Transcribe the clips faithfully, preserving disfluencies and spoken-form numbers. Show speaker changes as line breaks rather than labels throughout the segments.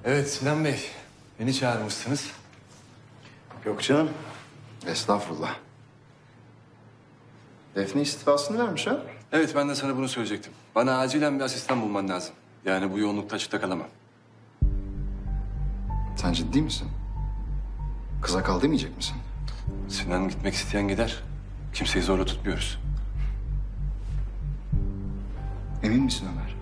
Evet Sinan Bey, beni çağırmışsınız.
Yok canım. Estağfurullah. Defne istifasını vermiş ha?
Evet, ben de sana bunu söyleyecektim. Bana acilen bir asistan bulman lazım. Yani bu yoğunlukta açıkta kalamam.
Sen ciddi misin? Kıza kal demeyecek misin?
Sinan gitmek isteyen gider. Kimseyi zorla tutmuyoruz.
Emin misin Ömer?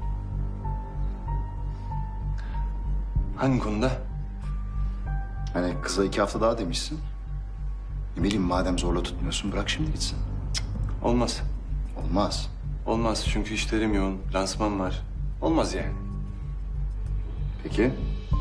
Hangi konuda?
Hani kıza iki hafta daha demişsin. Ne bileyim, madem zorla tutmuyorsun bırak şimdi gitsin.
Olmaz.
Olmaz.
Olmaz çünkü işlerim yoğun, lansman var. Olmaz yani.
Peki.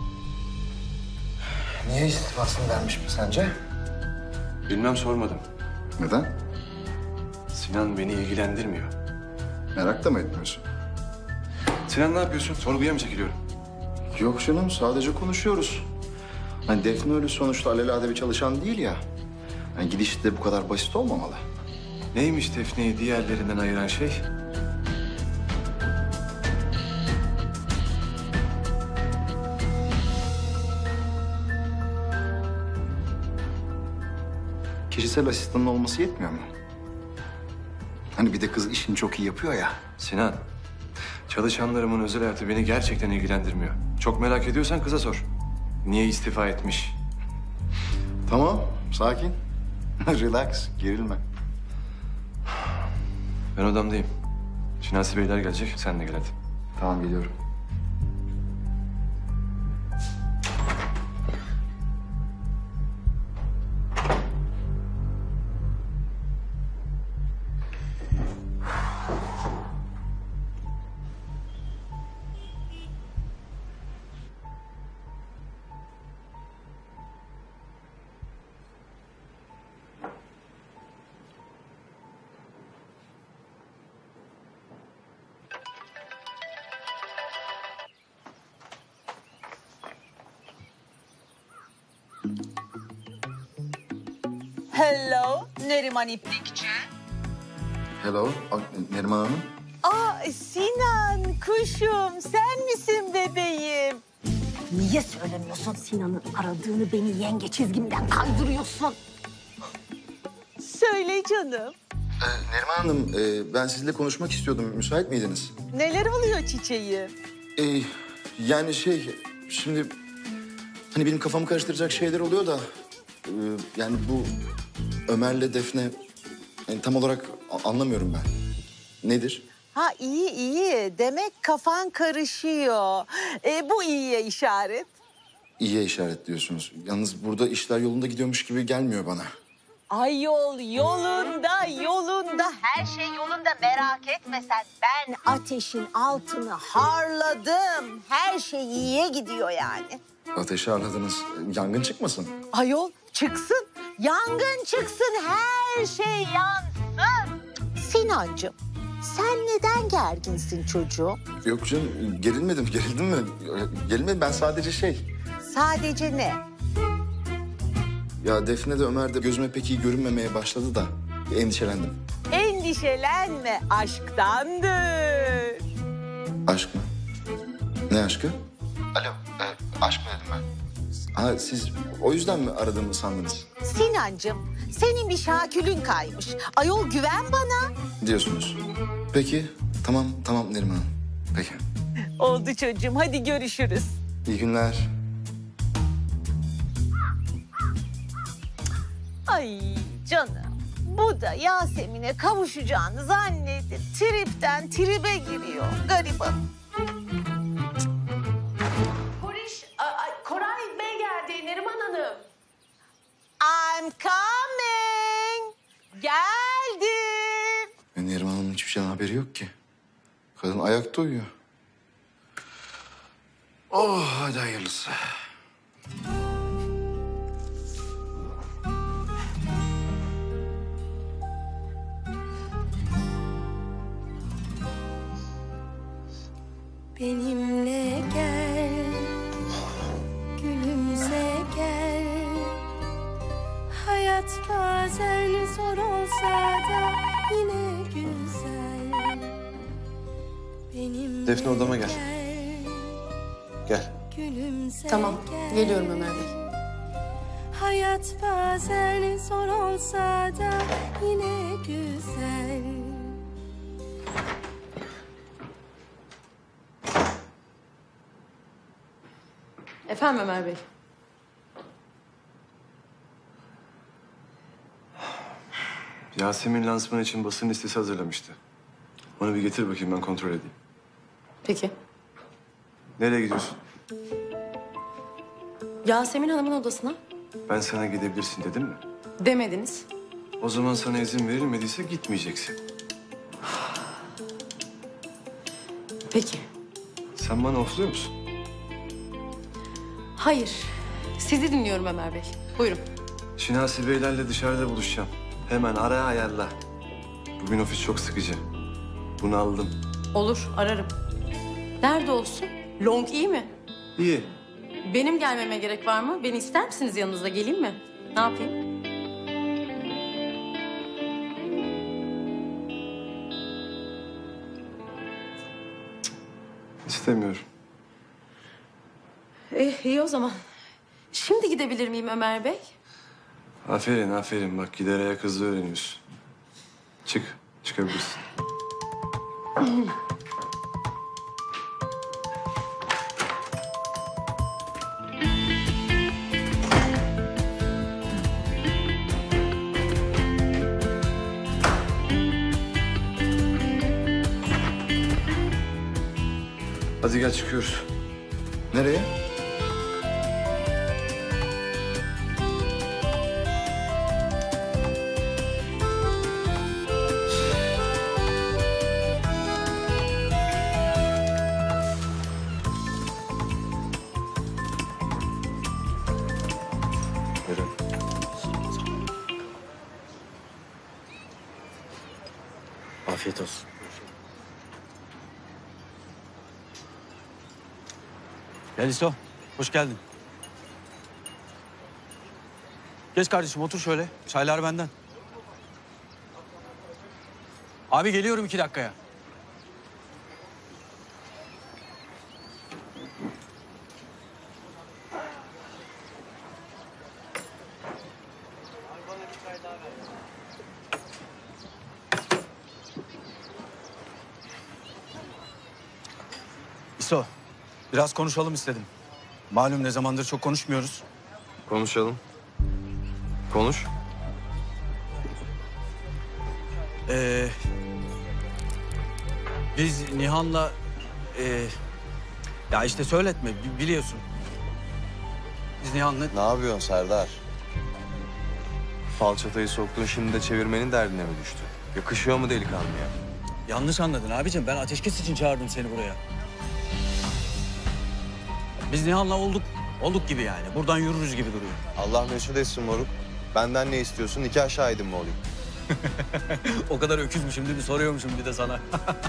Niye istifasını vermiş mi sence?
Bilmem, sormadım.
Neden?
Sinan beni ilgilendirmiyor.
Merak da mı etmiyorsun?
Sinan ne yapıyorsun? Sorguya mı çekiliyorum?
Yok canım, sadece konuşuyoruz. Hani Defne öyle sonuçta alelade bir çalışan değil ya. Hani gidiş de bu kadar basit olmamalı.
Neymiş Defne'yi diğerlerinden ayıran şey?
Kişisel asistanın olması yetmiyor mu? Hani bir de kız işini çok iyi yapıyor ya.
Sinan, çalışanlarımın özel hayatı beni gerçekten ilgilendirmiyor. Çok merak ediyorsan kıza sor. Niye istifa etmiş?
Tamam, sakin. Relax, gerilme.
Ben odamdayım. Şinasi Beyler gelecek, sen de gel hadi.
Tamam, geliyorum.
Hello, Neriman İplikçi.
Hello, Neriman Hanım.
Aa, Sinan, kuşum, sen misin bebeğim?
Niye söylemiyorsun Sinan'ın aradığını, beni yenge çizgimden kaydırıyorsun?
Söyle canım.
Ee, Neriman Hanım, e, ben sizinle konuşmak istiyordum. Müsait miydiniz?
Neler oluyor çiçeğim?
Ee, yani şey, şimdi... Hani benim kafamı karıştıracak şeyler oluyor da... E, yani bu Ömer'le Defne... Yani tam olarak a- anlamıyorum ben. Nedir?
Ha iyi iyi, demek kafan karışıyor. E, bu iyiye işaret.
İyiye işaret diyorsunuz. Yalnız burada işler yolunda gidiyormuş gibi gelmiyor bana.
Ay yol yolunda, yolunda. Her şey yolunda, merak etme sen. Ben ateşin altını harladım. Her şey iyiye gidiyor yani.
Ateşi arladınız. Yangın çıkmasın.
Ayol çıksın, yangın çıksın, her şey yansın. Sinancığım, sen neden gerginsin çocuğum?
Yok canım, gerilmedim. Gerildim mi? Gerilmedim, ben sadece şey...
Sadece ne?
Ya Defne de Ömer de gözüme pek iyi görünmemeye başladı da endişelendim.
Endişelenme, aşktandır.
Aşk mı? Ne aşkı? Alo, e, aşk mı dedim ben? Ha, siz o yüzden mi aradığımı sandınız?
Sinancığım, senin bir şakülün kaymış. Ayol güven bana.
Diyorsunuz. Peki, tamam, tamam Neriman Hanım. Peki.
Oldu çocuğum, hadi görüşürüz.
İyi günler.
Ay canım, bu da Yasemin'e kavuşacağını zannedip tripten tribe giriyor garibanım.
Koriş, a- Koray Bey geldi, Neriman Hanım.
I'm coming. Geldim.
Ya Neriman Hanım'ın hiçbir şeyden haberi yok ki. Kadın ayakta uyuyor. Oh, hadi hayırlısı.
Benimle gel, gülümse gel. Hayat bazen zor olsa da yine güzel. Benimle
Defne, odama gel. Gel.
gülümse
Tamam,
gel.
geliyorum Ömer Bey.
Hayat bazen zor olsa da yine güzel.
Efendim Ömer Bey.
Yasemin lansman için basın listesi hazırlamıştı. Onu bir getir bakayım, ben kontrol edeyim.
Peki.
Nereye gidiyorsun?
Yasemin Hanım'ın odasına
Ben sana gidebilirsin dedim mi?
demediniz.
O zaman sana izin verilmediyse gitmeyeceksin.
Peki.
Sen bana ofluyor musun?
Hayır. Sizi dinliyorum Ömer Bey. Buyurun.
Şinasi Beylerle dışarıda buluşacağım. Hemen ara, ayarla. Bugün ofis çok sıkıcı. Bunu aldım.
Olur, ararım. Nerede olsun? Long iyi mi?
İyi.
Benim gelmeme gerek var mı? Beni ister misiniz yanınızda? Geleyim mi? Ne yapayım?
İstemiyorum.
Eh, iyi o zaman. Şimdi gidebilir miyim Ömer Bey?
Aferin, aferin. Bak gider ayak hızlı öğreniyorsun. Çık, çıkabilirsin. Hadi gel, çıkıyoruz.
Nereye?
Yürü.
Afiyet olsun. Gel İso, hoş geldin. Geç kardeşim, otur şöyle. Çaylar benden. Abi geliyorum iki dakikaya. İso, biraz konuşalım istedim. Malum ne zamandır çok konuşmuyoruz.
Konuşalım. Konuş.
Ee, biz Nihan'la... ee, ya işte söyletme, bi- biliyorsun. Biz Nihan'la...
Ne yapıyorsun Serdar? Falçatayı soktun, şimdi de çevirmenin derdine mi düştü? Yakışıyor mu delikanlıya?
Yanlış anladın abicim. Ben ateşkes için çağırdım seni buraya. Biz Nihan'la olduk. Olduk gibi yani. Buradan yürürüz gibi duruyor.
Allah mesut etsin moruk. Benden ne istiyorsun? Nikah şahidim mi olayım?
O kadar öküzmüşüm değil mi? Soruyormuşum bir de sana.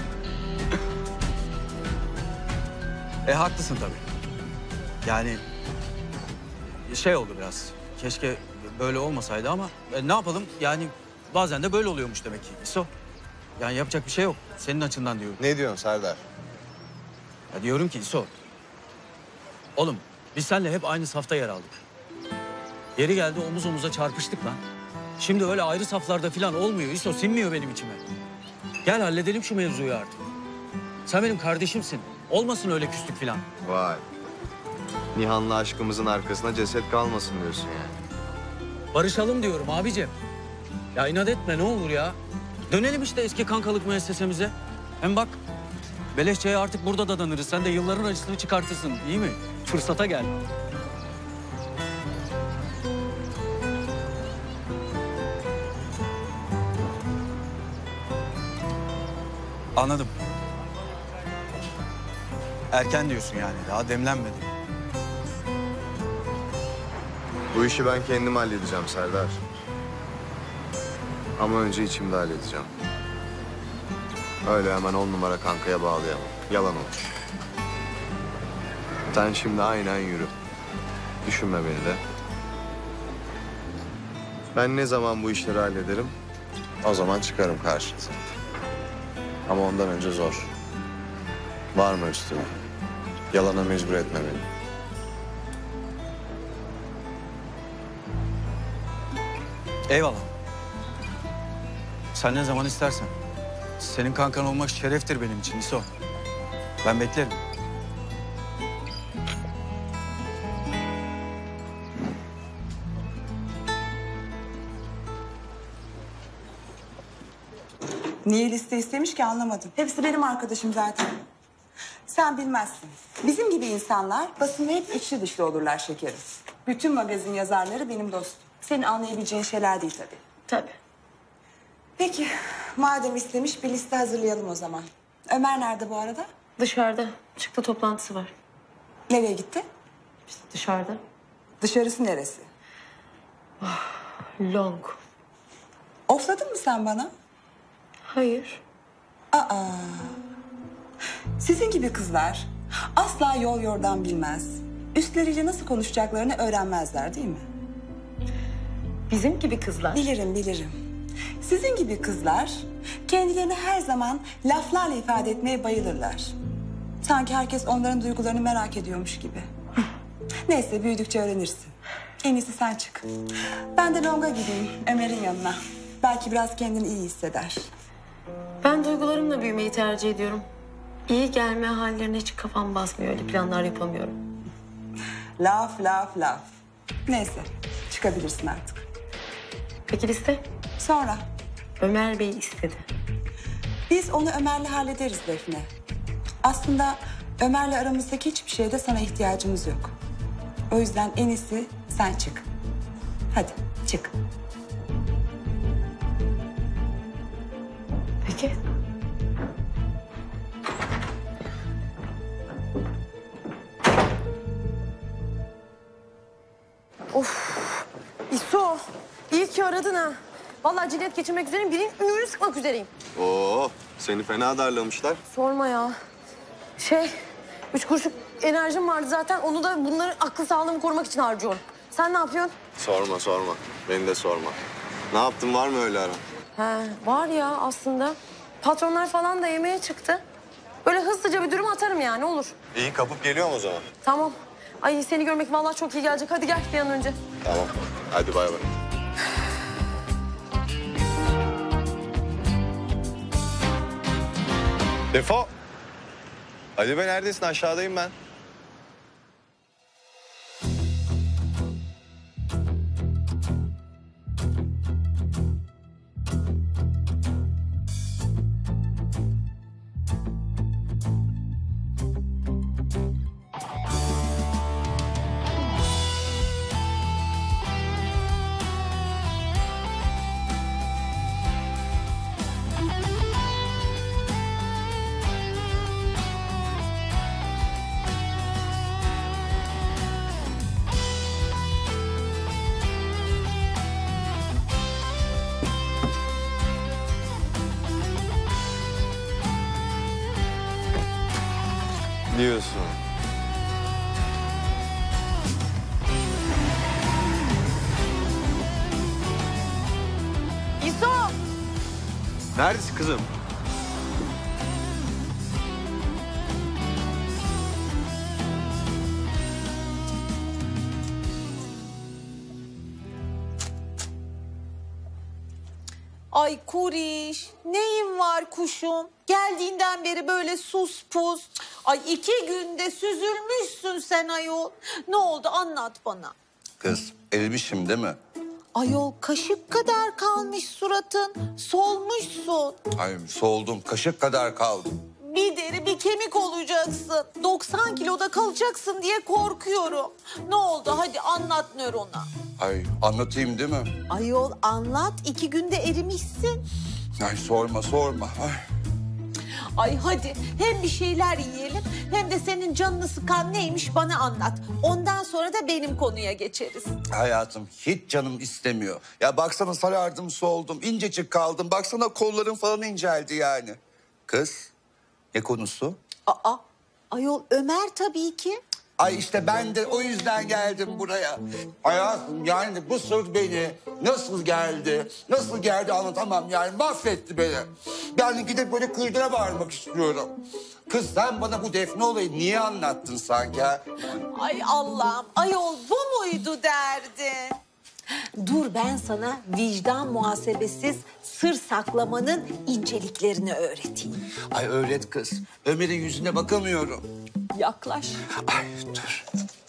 e haklısın tabii. Yani şey oldu biraz. Keşke böyle olmasaydı ama e, ne yapalım? Yani bazen de böyle oluyormuş demek ki. İso. Yani yapacak bir şey yok. Senin açından diyorum.
Ne diyorsun Serdar?
Ya diyorum ki İso. Oğlum biz seninle hep aynı safta yer aldık. Yeri geldi omuz omuza çarpıştık lan. Şimdi öyle ayrı saflarda falan olmuyor. İso sinmiyor benim içime. Gel halledelim şu mevzuyu artık. Sen benim kardeşimsin. Olmasın öyle küslük falan.
Vay. Nihan'la aşkımızın arkasına ceset kalmasın diyorsun yani.
Barışalım diyorum abicim. Ya inat etme ne olur ya. Dönelim işte eski kankalık müessesemize. Hem bak beleş çaya artık burada dadanırız. Sen de yılların acısını çıkartırsın iyi mi? Fırsata gel. Anladım. Erken diyorsun yani. Daha demlenmedi.
Bu işi ben kendim halledeceğim Serdar. Ama önce içimde halledeceğim. Öyle hemen on numara kankaya bağlayamam. Yalan olur. Sen şimdi aynen yürü. Düşünme beni de. Ben ne zaman bu işleri hallederim, o zaman çıkarım karşınıza. Ama ondan önce zor. Var mı üstüne? Yalana mecbur etme beni.
Eyvallah. Sen ne zaman istersen. Senin kankan olmak şereftir benim için İso. Ben beklerim.
Niye liste istemiş ki anlamadım. Hepsi benim arkadaşım zaten. Sen bilmezsin. Bizim gibi insanlar basında hep içli dışlı olurlar şekerim. Bütün magazin yazarları benim dostum. Senin anlayabileceğin şeyler değil tabii.
Tabii.
Peki, madem istemiş bir liste hazırlayalım o zaman. Ömer nerede bu arada?
Dışarıda. Çıktı toplantısı var.
Nereye gitti?
İşte dışarıda.
Dışarısı neresi?
Long.
Ofladın mı sen bana?
Hayır.
Aa. Sizin gibi kızlar asla yol yordan bilmez. Üstleriyle nasıl konuşacaklarını öğrenmezler değil mi?
Bizim gibi kızlar.
Bilirim, bilirim. Sizin gibi kızlar kendilerini her zaman laflarla ifade etmeye bayılırlar. Sanki herkes onların duygularını merak ediyormuş gibi. Neyse, büyüdükçe öğrenirsin. En iyisi sen çık. Ben de Long'a gideyim, Ömer'in yanına. Belki biraz kendini iyi hisseder.
Ben duygularımla büyümeyi tercih ediyorum. İyi gelme hallerine hiç kafam basmıyor. Öyle planlar yapamıyorum.
Laf, laf, laf. Neyse, çıkabilirsin artık.
Peki liste?
Sonra.
Ömer Bey istedi.
Biz onu Ömer'le hallederiz Defne. Aslında Ömer'le aramızdaki hiçbir şeyde sana ihtiyacımız yok. O yüzden en iyisi sen çık. Hadi çık.
Peki.
Of. İso, iyi ki aradın ha. Vallahi cilet geçirmek üzereyim, birinin ümrünü sıkmak üzereyim.
Oo, seni fena darlamışlar.
Sorma ya. Şey, üç kuruşluk enerjim vardı zaten. Onu da bunları akıl sağlığımı korumak için harcıyorum. Sen ne yapıyorsun?
Sorma sorma. Beni de sorma. Ne yaptın, var mı öyle aran?
He, var ya aslında. Patronlar falan da yemeğe çıktı. Böyle hızlıca bir durum atarım yani, olur.
İyi, kapıp geliyorum o zaman.
Tamam. Ay seni görmek vallahi çok iyi gelecek. Hadi gel bir an önce.
Tamam. Hadi bay bay. Defo. Ali Bey neredesin? Aşağıdayım ben. Diyorsun.
İso!
Neredesin kızım?
Ay Kuriş, neyin var kuşum? Geldiğinden beri böyle sus pus. Ay iki günde süzülmüşsün sen ayol. Ne oldu anlat bana.
Kız erimişim değil mi?
Ayol kaşık kadar kalmış suratın. Solmuşsun.
Ay soldum, kaşık kadar kaldım.
Bir deri bir kemik olacaksın. doksan kiloda kalacaksın diye korkuyorum. Ne oldu hadi anlat nörona.
Ay anlatayım değil mi?
Ayol anlat, iki günde erimişsin.
Ay sorma sorma. Ay.
Ay hadi hem bir şeyler yiyelim hem de senin canını sıkan neymiş bana anlat. Ondan sonra da benim konuya geçeriz.
Hayatım hiç canım istemiyor. Ya baksana sarardım soldum, incecik kaldım. Baksana kollarım falan inceldi yani. Kız ne konusu?
Aa, ayol Ömer tabii ki.
Ay işte ben de o yüzden geldim buraya. Hayatım yani bu sır beni nasıl geldi, nasıl geldi anlatamam yani mahvetti beni. Yani gidip böyle kuyruğa bağırmak istiyorum. Kız sen bana bu Defne olayı niye anlattın sanki ha?
Ay Allah'ım ayol bu muydu derdin? Dur ben sana vicdan muhasebesiz sır saklamanın inceliklerini öğreteyim.
Ay öğret kız. Ömer'in yüzüne bakamıyorum.
Yaklaş.
Ay dur.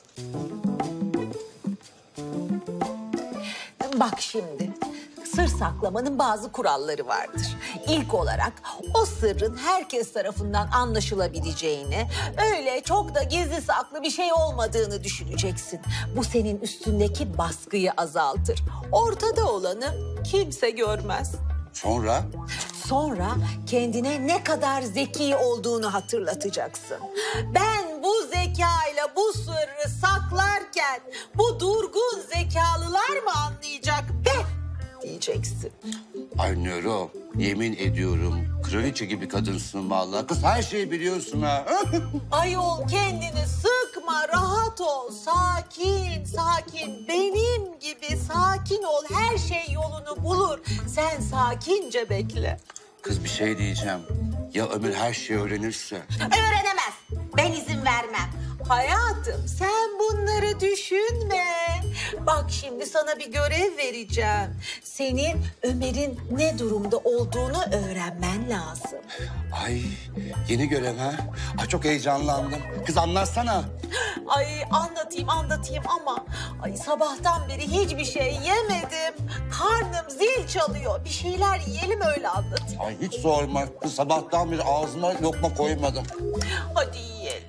Bak şimdi, sır saklamanın bazı kuralları vardır. İlk olarak o sırrın herkes tarafından anlaşılabileceğini, öyle çok da gizli saklı bir şey olmadığını düşüneceksin. Bu senin üstündeki baskıyı azaltır. Ortada olanı kimse görmez.
Sonra?
Sonra kendine ne kadar zeki olduğunu hatırlatacaksın. Ben bu zekayla bu sırrı saklarken bu durgun zekalılar mı anlayacak be diyeceksin.
Ay Nero, yemin ediyorum kraliçe gibi kadınsın vallahi. Kız her şeyi biliyorsun ha.
Ayol kendini sıkma, rahat ol, sakin, sakin. Benim gibi sakin ol, her şey yolunu bulur. Sen sakince bekle.
Kız bir şey diyeceğim. Ya Ömer her şeyi öğrenirse?
Öğrenemez, ben izin vermem. Hayatım sen bunları düşünme. Bak şimdi sana bir görev vereceğim. Senin Ömer'in ne durumda olduğunu öğrenmen lazım.
Ay yeni görev ha. Ay çok heyecanlandım. Kız anlatsana.
Ay anlatayım anlatayım ama ay sabahtan beri hiçbir şey yemedim. Karnım zil çalıyor. Bir şeyler yiyelim öyle anlatayım.
Ay hiç sorma. Kız sabahtan beri ağzıma lokma koymadım.
Hadi yiyelim.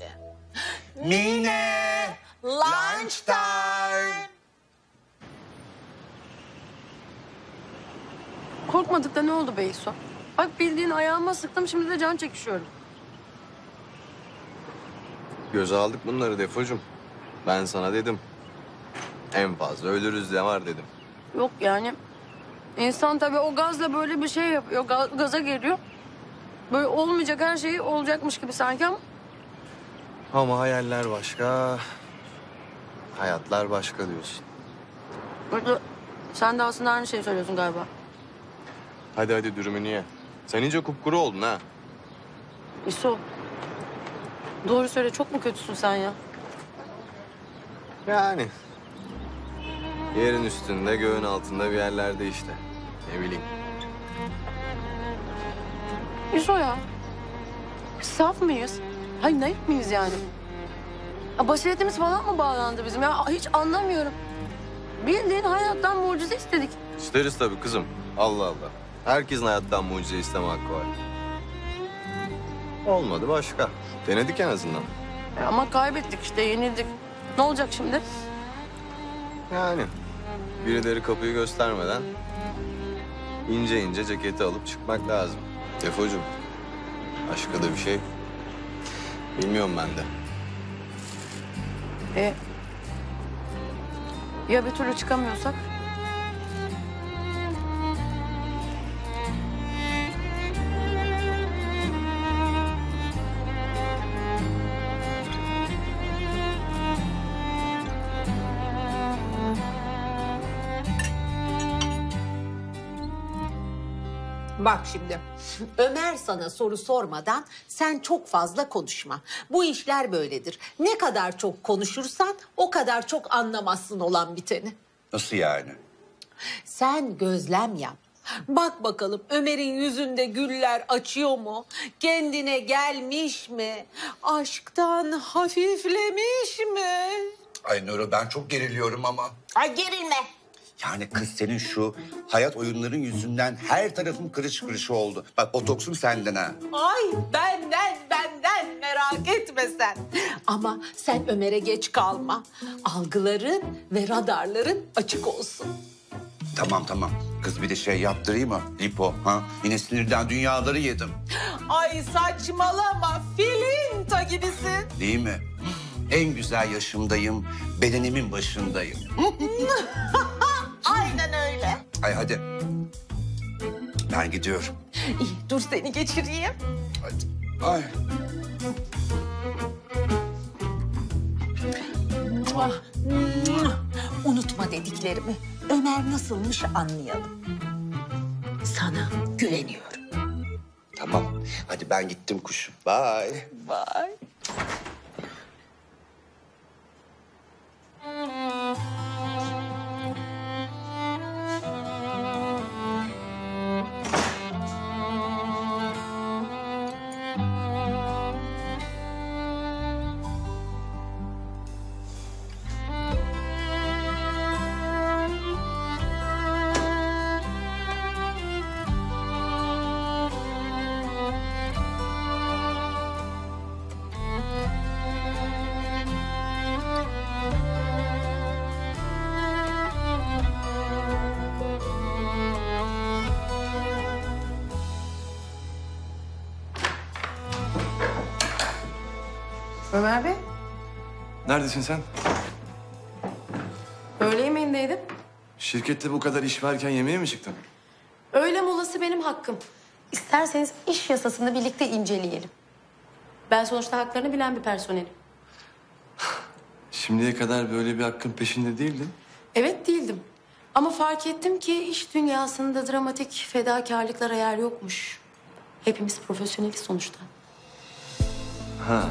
Mine,
lunch time.
Korkmadık da ne oldu be İso? Bak bildiğin ayağıma sıktım, şimdi de can çekişiyorum.
Göze aldık bunları Defocuğum. Ben sana dedim. En fazla ölürüz de var dedim.
Yok yani. İnsan tabii o gazla böyle bir şey yapıyor, ga- gaza geliyor. Böyle olmayacak her şey olacakmış gibi sanki ama...
Ama hayaller başka, hayatlar başka diyorsun.
Burada sen de aslında aynı şeyi söylüyorsun galiba.
Hadi hadi dürümünü ye. Sen iyice kupkuru oldun ha.
İso, doğru söyle, çok mu kötüsün sen ya?
Yani. Yerin üstünde, göğün altında bir yerlerde işte. Ne bileyim.
İso ya, biz saf mıyız? Hayır, naif miyiz yani? Ya basiretimiz falan mı bağlandı bizim ya? Hiç anlamıyorum. Bildiğin hayattan mucize istedik.
İsteriz tabii kızım. Allah Allah. Herkesin hayattan mucize isteme hakkı var. Olmadı başka. Denedik en azından.
Ya ama kaybettik işte, yenildik. Ne olacak şimdi?
Yani birileri kapıyı göstermeden ince ince ceketi alıp çıkmak lazım. Defocuğum, başka da bir şey bilmiyorum ben de.
E, ya bir türlü çıkamıyorsak?
Bak şimdi, Ömer sana soru sormadan sen çok fazla konuşma. Bu işler böyledir. Ne kadar çok konuşursan o kadar çok anlamazsın olan biteni.
Nasıl yani?
Sen gözlem yap. Bak bakalım Ömer'in yüzünde güller açıyor mu? Kendine gelmiş mi? Aşktan hafiflemiş mi?
Ay Nuro ben çok geriliyorum ama.
Ay gerilme.
Yani kız senin şu hayat oyunların yüzünden her tarafım kırış kırış oldu. Bak botoksum senden ha.
Ay benden benden merak etme sen. Ama sen Ömer'e geç kalma. Algıların ve radarların açık olsun.
Tamam tamam. Kız bir de şey yaptırayım mı? Lipo ha? Yine sinirden dünyaları yedim.
Ay saçmalama, filinta gibisin.
Değil mi? En güzel yaşımdayım, bedenimin başındayım.
Aynen öyle.
Ay hadi. Ben gidiyorum.
İyi, dur seni geçireyim.
Hadi. Ay.
Muah, muah. Unutma dediklerimi. Ömer nasılmış anlayalım. Sana güveniyorum.
Tamam. Hadi ben gittim kuşum. Bye.
Bye.
Ömer Bey,
Neredesin sen?
öğle yemeğindeydim.
Şirkette bu kadar iş varken yemeğe mi çıktın?
Öğle molası benim hakkım. İsterseniz iş yasasını birlikte inceleyelim. Ben sonuçta haklarını bilen bir personelim.
Şimdiye kadar böyle bir hakkın peşinde değildin.
Evet değildim. Ama fark ettim ki iş dünyasında dramatik fedakarlıklara yer yokmuş. Hepimiz profesyoneliz sonuçta.
Ha.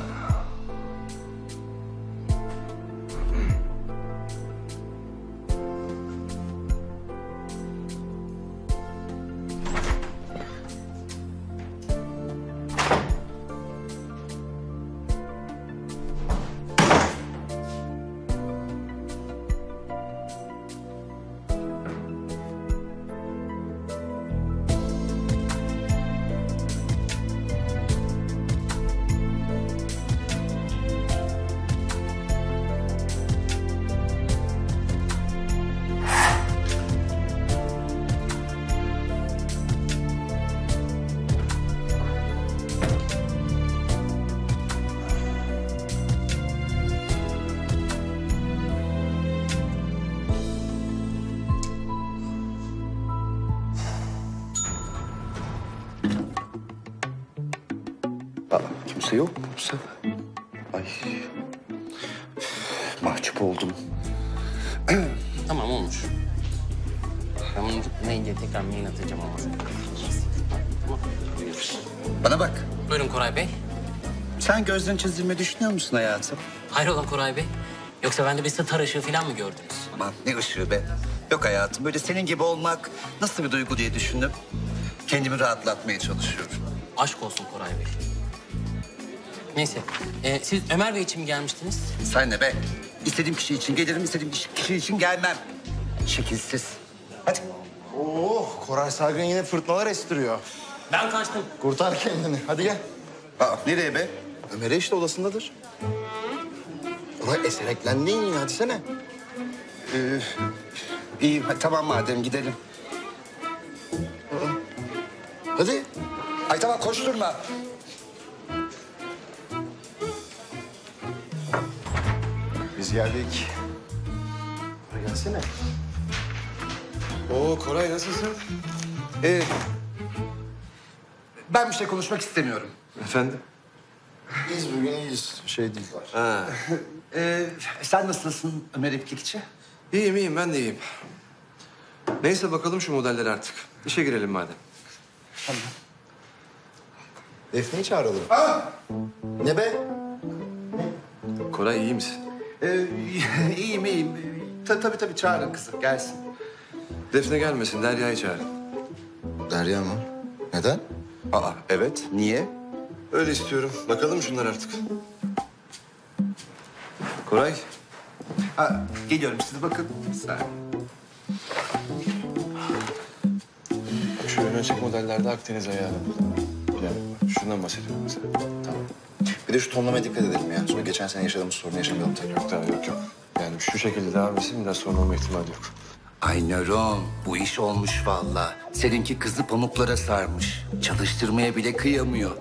Aa, kimse yok mu bu sefer? Ay. Mahcup oldum.
Tamam olmuş. Ben bunu neyince tekrar mail atacağım ama.
Bana bak.
Buyurun Koray Bey.
Sen gözden çizdirme düşünüyor musun hayatım?
Hayrola Koray Bey? Yoksa bende bir star ışığı falan mı gördünüz?
Aman ne ışığı be. Yok hayatım, böyle senin gibi olmak nasıl bir duygu diye düşündüm. Kendimi rahatlatmaya çalışıyorum.
Aşk olsun Koray Bey. Neyse, e, siz Ömer Bey için mi gelmiştiniz?
Sen ne be? İstediğim kişi için gelirim, istediğim kişi için gelmem. Şekilsiz. Hadi.
Oh, Koray Saygın yine fırtınalar estiriyor.
Ben kaçtım.
Kurtar kendini. Hadi gel.
Aa, nereye be?
Ömer'e işte odasındadır. Koray esereklendin yine. Hadi sene.
Ee, iyi, ha, tamam madem gidelim.
Hadi.
Ay tamam, koşturma.
Biz geldik. Koray gelsene.
Oo Koray nasılsın?
Ee, ben bir şey konuşmak istemiyorum.
Efendim?
Biz bugün iyiyiz. Şey değil var.
Ha.
Ee, sen nasılsın Ömer İplikçi?
İyiyim iyiyim ben de iyiyim. Neyse bakalım şu modelleri artık. İşe girelim madem.
Tamam. Defne'yi çağıralım.
Aa!
Ne be?
Koray iyi misin?
Ee, iyiyim iyiyim. Ta, tabii tabii çağırın kızım, gelsin.
Defne gelmesin, Derya'yı çağırın.
Derya mı? Neden?
Aa, evet. Niye?
Öyle istiyorum. Bakalım şunlar artık. Koray.
Ha, geliyorum, siz bakın. Sen.
Şu ön açık modellerde Akdeniz ayağı. Yani şundan bahsediyorum mesela.
Tamam. Bir de şu tonlamaya dikkat edelim ya. Sonra geçen sene yaşadığımız sorunu yaşamayalım tekrar.
Yok daha yok yok. Yani şu şekilde devam etsin biraz sorun olma ihtimali yok.
Ay Nöron, bu iş olmuş vallahi. Seninki kızı pamuklara sarmış. Çalıştırmaya bile kıyamıyor.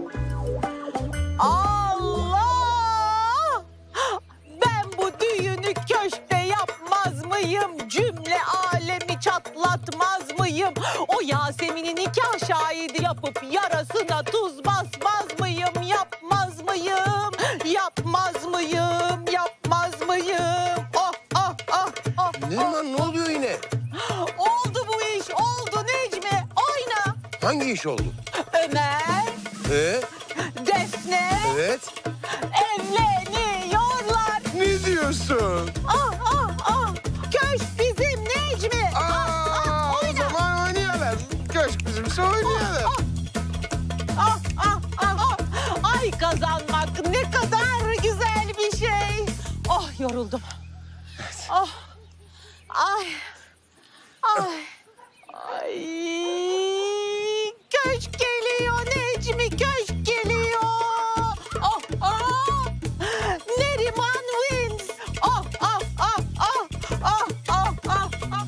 Allah! Ben bu düğünü köşkte yapmaz mıyım? Cümle alemi çatlatmaz mıyım? O Yasemin'i nikah şahidi yapıp yarasına tuz basmaz mıyım? Yapmaz mıyım? Yapmaz mıyım? Yapmaz mıyım? Oh oh oh oh.
Neriman ne oluyor yine?
Oldu bu iş, oldu Necmi. Oyna.
Hangi iş oldu?
Ömer,
Ee?
Defne
Evet.
evleniyorlar.
Ne diyorsun?
Ah ah ah. Köşk bizim Necmi.
Aa,
ah, ah,
o
oyna.
zaman oynayalım. Köşk bizimse oynayalım.
Ah ah ah ah. Ay kazanmak ne kadar güzel bir şey. Oh yoruldum. Ah. Ay. Ay. Ay. Köşk geliyor Necmi, köşk geliyor. Oh oh. Neriman wins. Oh oh oh oh oh oh oh oh.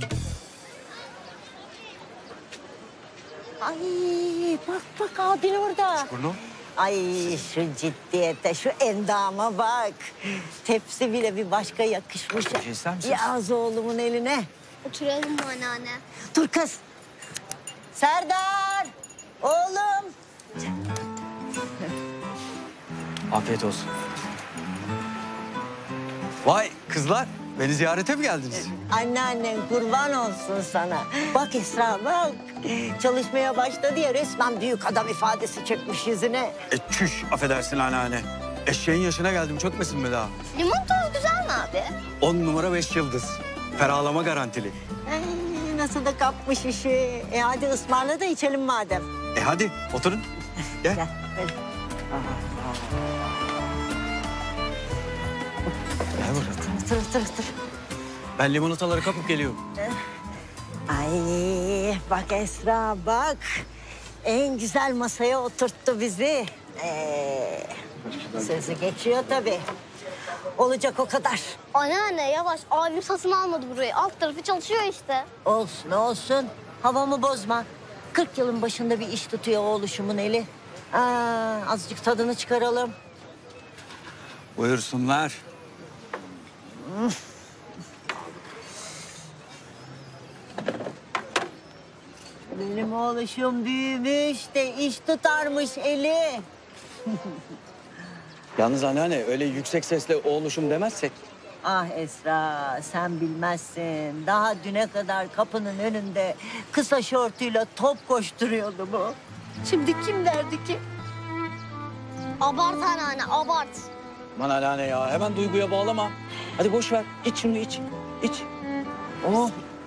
Ay bak bak abin orada.
Kurno.
Ay şu ciddiyete, şu endama bak. Tepsi bile bir başka yakışmış.
Bir şey ister misiniz?
Yaz oğlumun eline.
Oturalım mı anneanne?
Dur kız. Serdar, oğlum.
Afiyet olsun. Vay kızlar, beni ziyarete mi geldiniz?
Anneannen kurban olsun sana. Bak Esra bak. Çalışmaya başladı ya, resmen büyük adam ifadesi çökmüş yüzüne.
E çüş, affedersin anneanne. Eşeğin yaşına geldim, çökmesin mi daha?
Limon tozu güzel mi abi?
On numara beş yıldız. Ferahlama garantili.
Ay, nasıl da kapmış işi. E hadi ısmarla da içelim madem.
E hadi oturun. Gel.
Gel. Hadi.
Gel buraya.
Otur, otur, otur.
Ben limonataları kapıp geliyorum.
Ay bak Esra bak. En güzel masaya oturttu bizi. Ee, sözü geçiyor tabii. Olacak o kadar.
Anneanne yavaş. Abim satın almadı burayı. Alt tarafı çalışıyor işte.
Olsun olsun. Havamı bozma. Kırk yılın başında bir iş tutuyor oğluşumun eli. Aa, azıcık tadını çıkaralım.
Buyursunlar.
Benim oğluşum büyümüş de iş tutarmış eli.
Yalnız anneanne öyle yüksek sesle oğluşum demezsek.
Ah Esra, sen bilmezsin. Daha düne kadar kapının önünde kısa şortuyla top koşturuyordu bu. Şimdi kim derdi ki?
Abart anneanne abart.
Aman anneanne ya, hemen duyguya bağlama. Hadi boş ver, iç şunu iç. İç. Oh.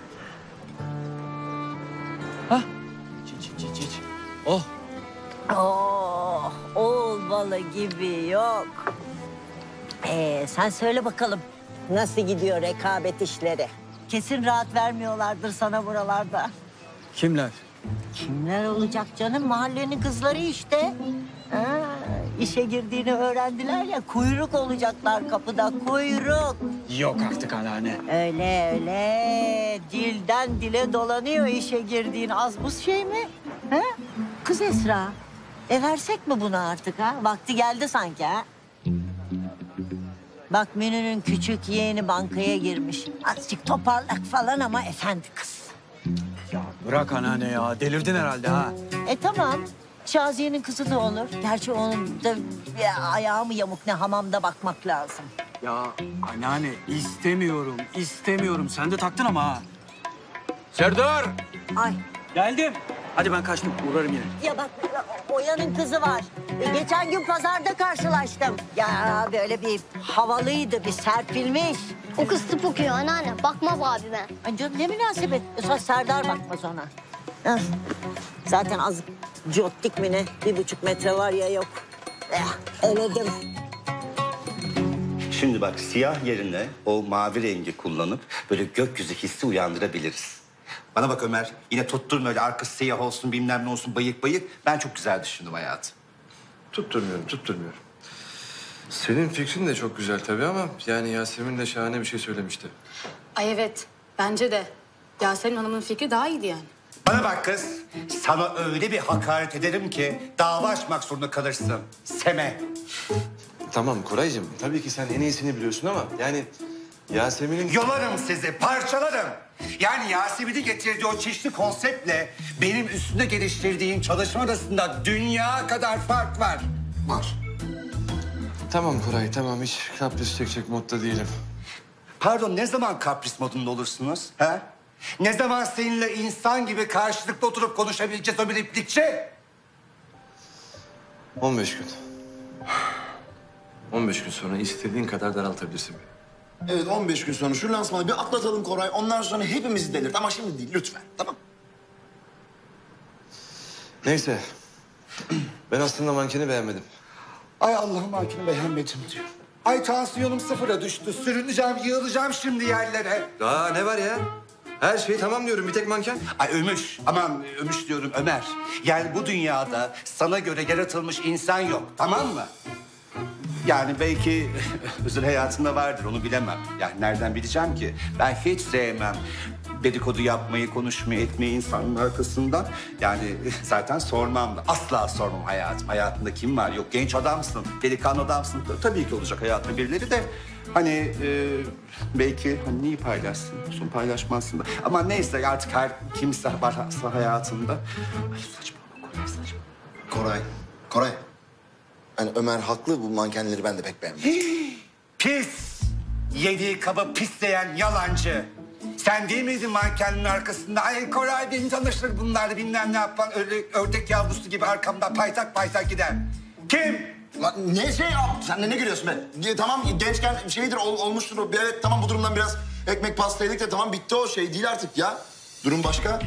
Hah. İç, iç, iç, iç. Oh.
Oh, oğul balı gibi yok. Ee, sen söyle bakalım. Nasıl gidiyor rekabet işleri? Kesin rahat vermiyorlardır sana buralarda.
Kimler?
Kimler olacak canım? Mahallenin kızları işte. Ha, işe girdiğini öğrendiler ya, kuyruk olacaklar kapıda, kuyruk.
Yok artık anneanne.
Öyle öyle. Dilden dile dolanıyor işe girdiğin, az buz şey mi? Ha? Kız Esra, e versek mi bunu artık ha? Vakti geldi sanki ha? Bak Münir'in küçük yeğeni bankaya girmiş. Azıcık toparlak falan ama efendi kız.
Ya bırak anneanne ya, delirdin herhalde ha.
E tamam. Şaziye'nin kızı da olur. Gerçi onun da ya, ayağı mı yamuk ne, hamamda bakmak lazım.
Ya anneanne istemiyorum, istemiyorum. Sen de taktın ama ha. Serdar!
Ay.
Geldim. Hadi ben kaçtım, uğrarım yine.
Ya bak Oya'nın kızı var. E, geçen gün pazarda karşılaştım. Ya böyle bir havalıydı, bir serpilmiş.
O kız tıp okuyor anneanne. Bakmaz abime.
Ay canım ne münasebet. Esas Serdar bakmaz ona. Hah. Zaten az cottik mi ne? Bir buçuk metre var ya yok. Eh, eledim.
Şimdi bak, siyah yerine o mavi rengi kullanıp böyle gökyüzü hissi uyandırabiliriz. Bana bak Ömer, yine tutturma öyle arkası siyah olsun bilmem ne olsun bayık bayık. Ben çok güzel düşündüm hayatım.
Tutturmuyorum, tutturmuyorum. Senin fikrin de çok güzel tabii ama yani Yasemin de şahane bir şey söylemişti.
Ay evet, bence de. Yasemin Hanım'ın fikri daha iyiydi yani.
Bana bak kız, sana öyle bir hakaret ederim ki dava açmak zorunda kalırsın. Seme.
Tamam Koraycığım, tabii ki sen en iyisini biliyorsun ama yani Yasemin'in...
Yolarım sizi, parçalarım. Yani Yasemin'in getirdiği o çeşitli konseptle benim üstünde geliştirdiğim çalışma arasında dünya kadar fark var. Var.
Tamam Koray, tamam. Hiç kapris çekecek modda değilim.
Pardon, ne zaman kapris modunda olursunuz? Ha? Ne zaman seninle insan gibi karşılıklı oturup konuşabileceğiz o bir iplikçi?
on beş gün. on beş gün sonra istediğin kadar daraltabilirsin beni.
Evet, on beş gün sonra şu lansmanı bir atlatalım Koray. Ondan sonra hepimizi delirt ama şimdi değil lütfen, tamam?
Neyse. Ben aslında mankeni beğenmedim.
Ay Allah'ım, hakimi beğenmedim diyor. Ay tansiyonum sıfıra düştü. Sürüneceğim, yığılacağım şimdi yerlere.
Daha ne var ya? Her şey tamam diyorum, bir tek manken.
Ay Ömüş, aman Ömüş diyorum Ömer. Yani bu dünyada sana göre yaratılmış insan yok, tamam mı? Yani belki özel hayatında vardır, onu bilemem. Yani nereden bileceğim ki? Ben hiç sevmem dedikodu yapmayı, konuşmayı, etmeyi insanın arkasından. Yani zaten sormam da. Asla sormam hayatım. Hayatında kim var? Yok genç adamsın, delikanlı adamsın. Tabii ki olacak hayatında birileri de. Hani e, belki hani neyi paylaşsın, son paylaşmazsın da. Ama neyse artık her kimse varsa hayatında. Ay saçmalama Koray, saçmalama.
Koray, Koray. Yani Ömer haklı, bu mankenleri ben de pek beğenmedim.
Pis! Yediği kabı pisleyen yalancı. Sen değil miydin mankenin arkasında? Ay Koray beni tanıştır bunlarla bilmem ne yapan öyle ördek yavrusu gibi arkamda paytak paytak gider. Kim?
Lan ne şey ya? Sen de ne gülüyorsun be? Ya, tamam gençken şeydir ol, olmuştur o. Evet tamam bu durumdan biraz ekmek pasta yedik de tamam bitti o şey değil artık ya. Durum başka.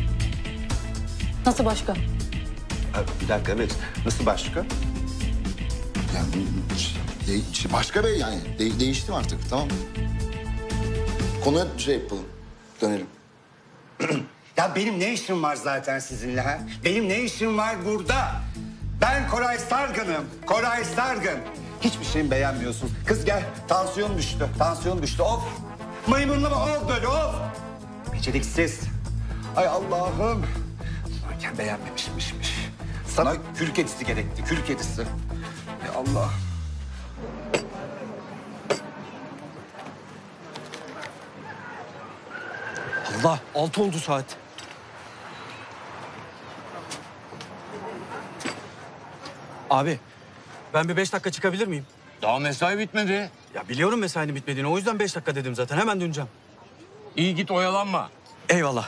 Nasıl başka?
Ha, bir dakika evet. Nasıl başka?
Yani de, başka be yani. De, değiştim artık tamam. Konuya şey yapalım. Dönelim.
Ya benim ne işim var zaten sizinle ha? Benim ne işim var burada? Ben Koray Sargın'ım. Koray Sargın. Hiçbir şeyimi beğenmiyorsunuz. Kız gel. Tansiyon düştü. Tansiyon düştü. Of. Maymunlama of böyle of. Beceriksiz. Ay Allah'ım. Manken beğenmemişmişmiş. Sana kül kedisi gerekti. Kül kedisi. Ay Allah.
Allah altı oldu saat. Abi ben bir beş dakika çıkabilir miyim?
Daha mesai bitmedi.
Ya biliyorum mesainin bitmediğini, o yüzden beş dakika dedim zaten, hemen döneceğim.
İyi git oyalanma.
Eyvallah.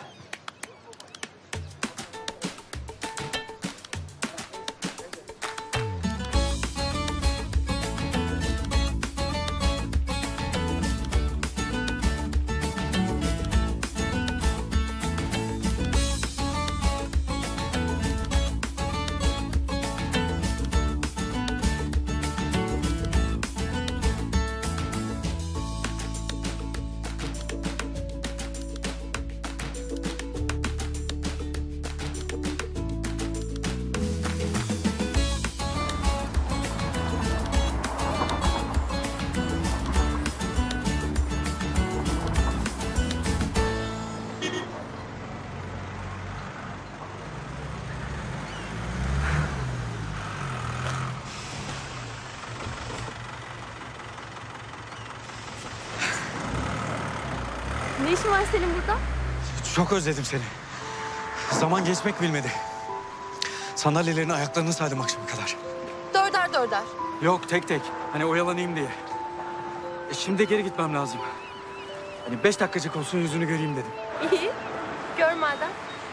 Ne işin var senin burada?
Çok özledim seni. Zaman geçmek bilmedi. Sandalyelerini ayaklarını saydım akşama kadar.
Dörder dörder.
Yok tek tek. Hani oyalanayım diye. E şimdi geri gitmem lazım. Hani beş dakikacık olsun yüzünü göreyim dedim.
İyi. Gör madem.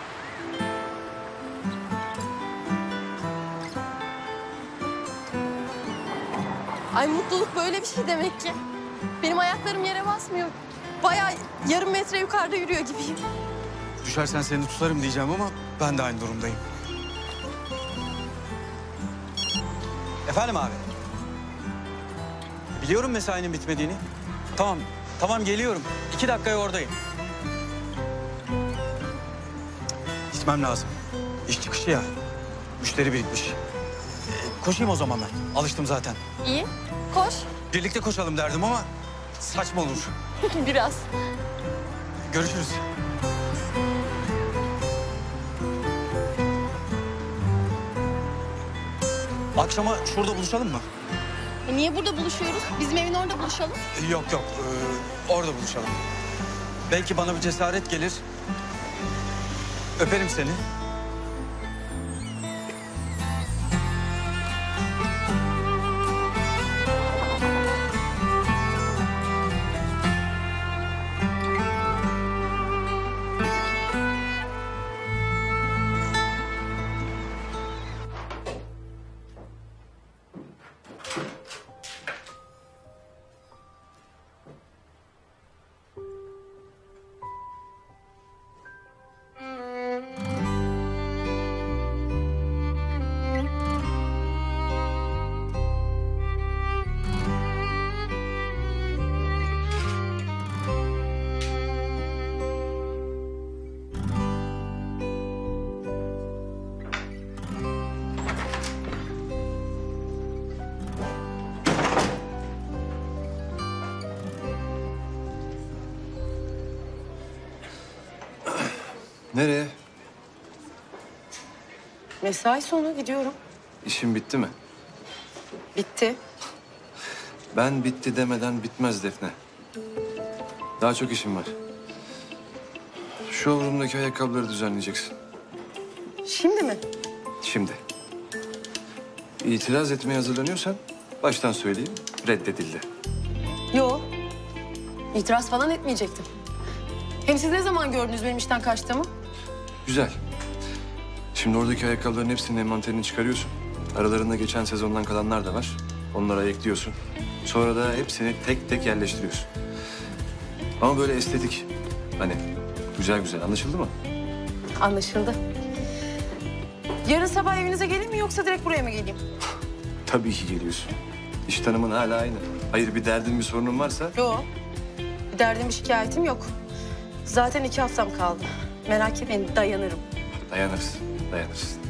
Ay mutluluk böyle bir şey demek ki. Benim ayaklarım yere basmıyor. Bayağı yarım metre yukarıda yürüyor gibiyim.
Düşersen seni tutarım diyeceğim ama ben de aynı durumdayım. Efendim abi? Biliyorum mesainin bitmediğini. Tamam, tamam geliyorum. İki dakikaya oradayım. Gitmem lazım. İş çıkışı ya. Müşteri birikmiş. Ee, koşayım o zaman ben. Alıştım zaten.
İyi. Koş.
Birlikte koşalım derdim ama saçma olur.
Biraz.
Görüşürüz. Akşama şurada buluşalım mı?
E niye burada buluşuyoruz? Bizim evin orada buluşalım.
Yok yok, ee, orada buluşalım. Belki bana bir cesaret gelir. Öperim seni.
Nereye?
Mesai sonu gidiyorum.
İşin bitti mi?
Bitti.
Ben bitti demeden bitmez Defne. Daha çok işim var. Showroom'daki ayakkabıları düzenleyeceksin.
Şimdi mi?
Şimdi. İtiraz etmeye hazırlanıyorsan baştan söyleyeyim, reddedildi.
Yo. İtiraz falan etmeyecektim. Hem siz ne zaman gördünüz benim işten kaçtığımı?
Güzel. Şimdi oradaki ayakkabıların hepsinin envanterini çıkarıyorsun. Aralarında geçen sezondan kalanlar da var. Onlara ekliyorsun. Sonra da hepsini tek tek yerleştiriyorsun. Ama böyle estetik. Hani güzel güzel, anlaşıldı mı?
Anlaşıldı. Yarın sabah evinize geleyim mi yoksa direkt buraya mı geleyim?
Tabii ki geliyorsun. İş tanımın hala aynı. Hayır, bir derdin, bir sorunun varsa...
Yo. Bir derdim, bir şikayetim yok. Zaten iki haftam kaldı. Merak etmeyin, dayanırım.
Dayanırsın, dayanırsın.